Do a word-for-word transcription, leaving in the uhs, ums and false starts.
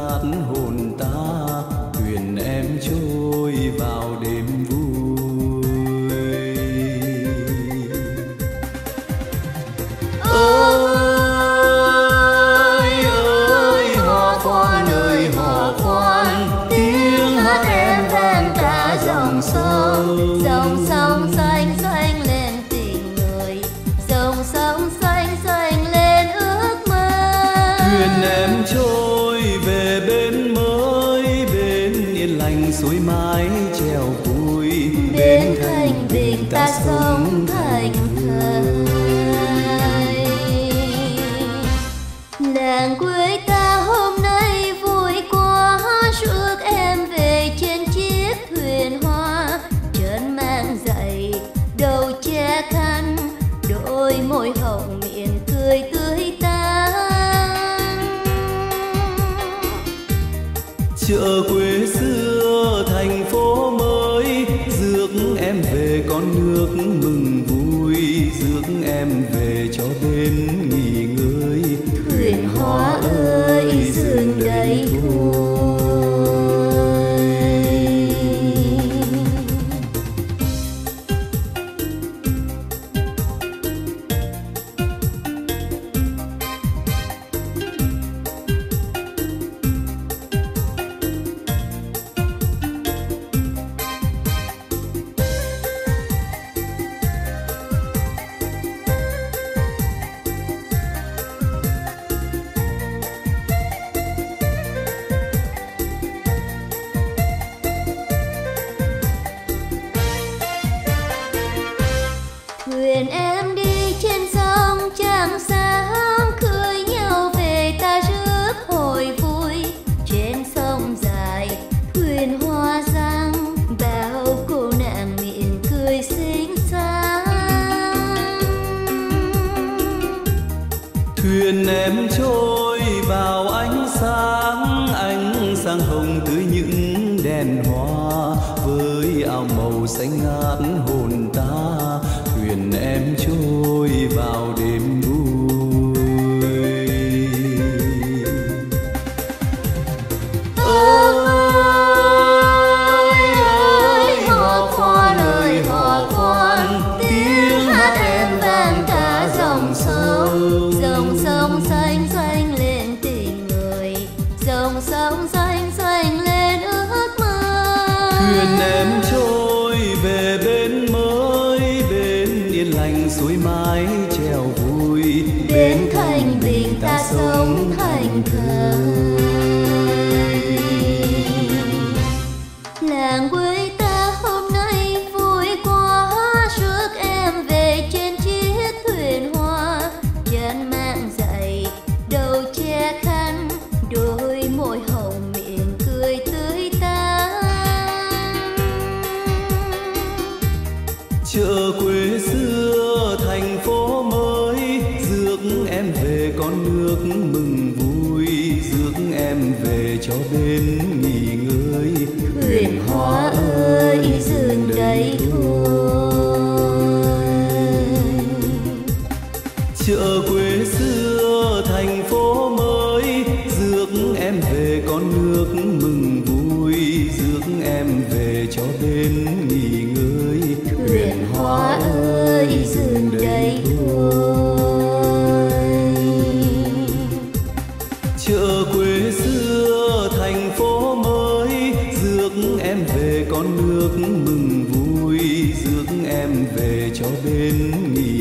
ngát hồn ta, thuyền em trôi vào đêm vui. Ơi ơi hò khoan ơi hò khoan, tiếng hát em vang cả dòng sông. Dòng sông xanh xanh lên tình người, dòng sông xanh xanh lên ước mơ. Thuyền em trôi về bên mới, bên yên lành suối mái treo vui. Bên thành bình ta sống thành thơi. Làng quê ta hôm nay vui quá, rước em về trên chiếc thuyền hoa. Trơn mang dậy đầu che khăn, đôi môi hồng miệng cười tươi tắn. Chợ quê xưa thành phố mới, rước em về con nước mừng vui. Rước em về cho bên nghỉ ngơi, Thuyền hoa ơi dừng đầy thôi. Thuyền em đi trên sông trăng sáng, khơi nhau về ta rước hồi vui. Trên sông dài thuyền hoa răng, bao cô nàng miệng cười xinh xắn. Thuyền em trôi vào ánh sáng, ánh sáng hồng tươi những đèn hoa. Với áo màu xanh ngát hồn ta, thuyền em trôi vào đêm vui. Ơi ơi hò khoan ơi hò khoan, tiếng hát em vang cả dòng sông. Dòng sông xanh xanh lên tình người, dòng sông xanh xanh lên ước mơ. Thuyền em trôi về bên mới, bên yên lành suối mái treo vui. Bên thành bình ta sống thành thơi. Làng quê ta hôm nay vui quá, rước em về trên chiếc thuyền hoa. Chân mang dậy đầu che khăn, đôi môi hồng miệng cười tươi tắn. Chợ quê xưa thành phố mới, rước em về con nước mừng vui. Rước em về cho bên nghỉ ngơi, Thuyền hoa ơi dừng đây thôi. Chợ quê xưa thành phố mới, rước em về con nước mừng vui. Rước em về cho bên nghỉ ngơi, Thuyền hoa ơi dừng đây thôi. chợ quê xưa thành phố mới, rước em về con nước mừng vui. Rước em về cho bên nghỉ